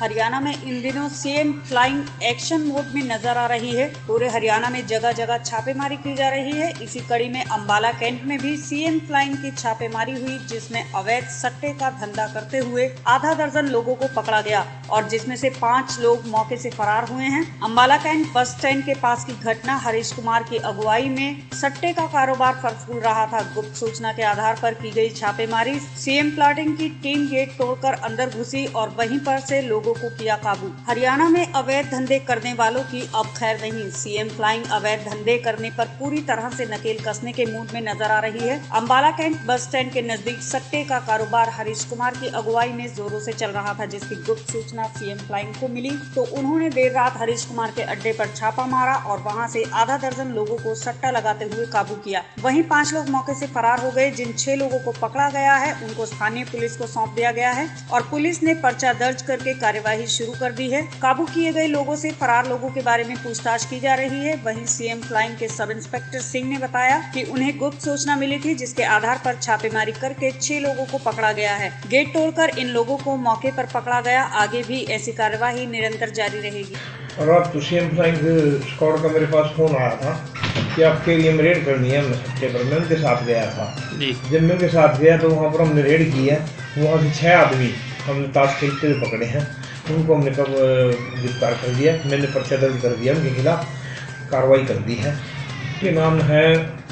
हरियाणा में इन दिनों CM flying action mode में नजर आ रही है। पूरे हरियाणा में जगह जगह छापेमारी की जा रही है। इसी कड़ी में अंबाला कैंट में भी सीएम फ्लाइंग की छापेमारी हुई, जिसमें अवैध सट्टे का धंधा करते हुए आधा दर्जन लोगों को पकड़ा गया और जिसमें से 5 लोग मौके से फरार हुए हैं। अंबाला कैंट बस स्टैंड के पास की घटना हरीश कुमार की अगुवाई में सट्टे का कारोबार फल रहा था। गुप्त सूचना के आधार पर की गई छापेमारी, सीएम प्लाटिंग की टीम गेट तोड़कर अंदर घुसी और वहीं पर से लोगों को किया काबू। हरियाणा में अवैध धंधे करने वालों की अब खैर नहीं। सीएम फ्लाइंग अवैध धंधे करने पर पूरी तरह से नकेल कसने के मूड में नजर आ रही है। अंबाला कैंट बस स्टैंड के नजदीक सट्टे का कारोबार हरीश कुमार की अगुवाई में जोरों से चल रहा था, जिसकी गुप्त सूचना सीएम फ्लाइंग को मिली तो उन्होंने देर रात हरीश कुमार के अड्डे पर छापा मारा और वहां से आधा दर्जन लोगों को सट्टा लगाते हुए काबू किया। वहीं 5 लोग मौके से फरार हो गए। जिन 6 लोगों को पकड़ा गया है उनको स्थानीय पुलिस को सौंप दिया गया है और पुलिस ने पर्चा दर्ज करके कार्यवाही शुरू कर दी है। काबू किए गए लोगों से फरार लोगों के बारे में पूछताछ की जा रही है। वहीं सीएम फ्लाइंग के सब इंस्पेक्टर सिंह ने बताया कि उन्हें गुप्त सूचना मिली थी, जिसके आधार पर छापेमारी करके 6 लोगों को पकड़ा गया है। गेट तोड़कर इन लोगों को मौके पर पकड़ा गया। आगे भी ऐसी कार्यवाही निरंतर जारी रहेगी। रात तो सीएम फ्लाइंग स्क्वाड का मेरे पास फोन आया था कि आपके लिए में रेड करनी है। मैं उनके साथ गया था। जब मैं उनके साथ गया तो वहाँ पर हमने रेड की है। वहाँ से 6 आदमी हमने ताश खेलते हुए पकड़े हैं। उनको हमने कब गिरफ्तार कर दिया। मैंने पर्चा दर्ज कर दिया, उनके खिलाफ कार्रवाई कर दी है। उसके नाम है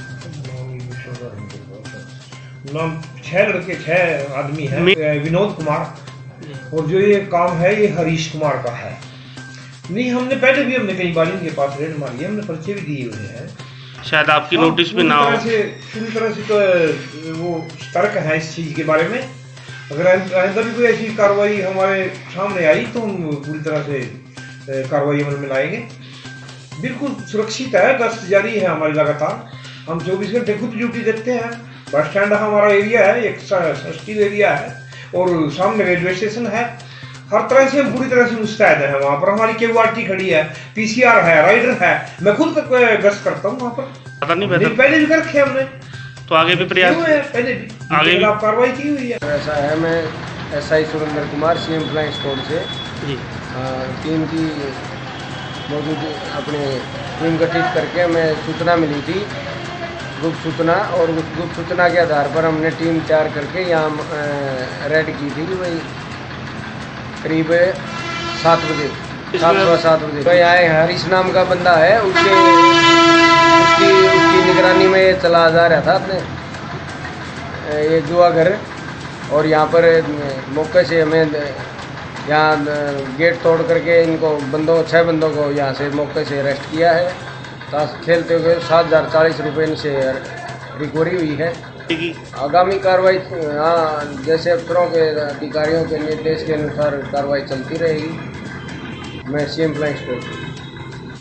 6 आदमी हैं। विनोद कुमार और जो ये काम है ये हरीश कुमार का है। नहीं, हमने पहले भी कई बार इनके पास रेड मारी है, हमने पर्चे भी दिए हुए हैं। शायद आपकी नोटिस में ना हो। पूरी तरह से तो वो सतर्क है इस चीज के बारे में। अगर आइंदा भी कोई ऐसी कार्रवाई हमारे सामने आई तो हम पूरी तरह से कार्रवाई अमल में लाएंगे। बिल्कुल सुरक्षित है, गश्त जारी है हमारी लगातार। हम 24 घंटे खुद ड्यूटी देते हैं। बस स्टैंड हमारा एरिया है, एक स्टील एरिया है और सामने रेलवे स्टेशन है। हर तरह से हम पूरी तरह से मुस्तैद है। वहाँ पर हमारी क्यूआरटी खड़ी है, पीसीआर है, राइडर है। मैं खुद गश्त करता हूँ वहाँ पर। पता नहीं पहले भी कर रखे हमने, तो आगे भी प्रयास पहले भी आगे भी कार्रवाई की हुई है। ऐसा है, मैं SI Surendra Kumar CM flying squad से टीम की मौजूद अपने टीम गठित करके मैं सूचना मिली थी, गुप्त सूचना, और उस गुप्त सूचना के आधार पर हमने टीम तैयार करके यहाँ रेड की थी। वही करीब 7 बजे, 7 बजे तो यहाँ हरीश नाम का बंदा है, उसकी निगरानी में ये चला जा रहा था अपने ये जुआ घर। और यहाँ पर मौके से हमें यहाँ गेट तोड़ करके इनको 6 बंदों को यहाँ से मौके से अरेस्ट किया है। ताश खेलते हुए 7,040 रुपये इनसे रिकवरी हुई है। आगामी कार्रवाई जैसे अफसरों के अधिकारियों के निर्देश के अनुसार कार्रवाई चलती रहेगी। मैं सीएम फ्लाइंग स्क्वाड